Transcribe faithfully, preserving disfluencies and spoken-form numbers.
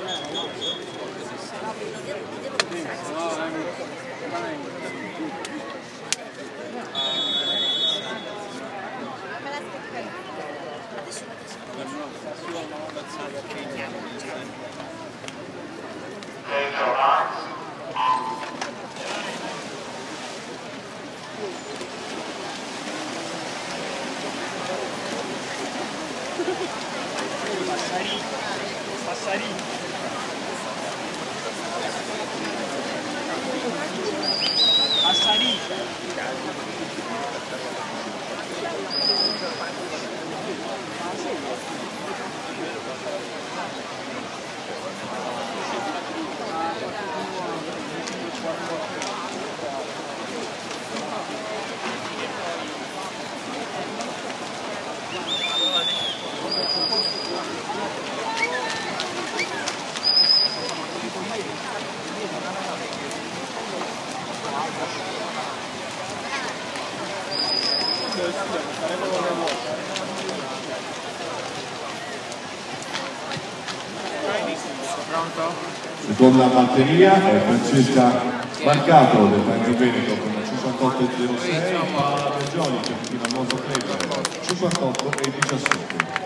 Seconda batteria è Francesca Marcato del Veneto con cinquantotto e zero sei, Paola Beggioli che continua a Moso Club cinquantotto e diciassette.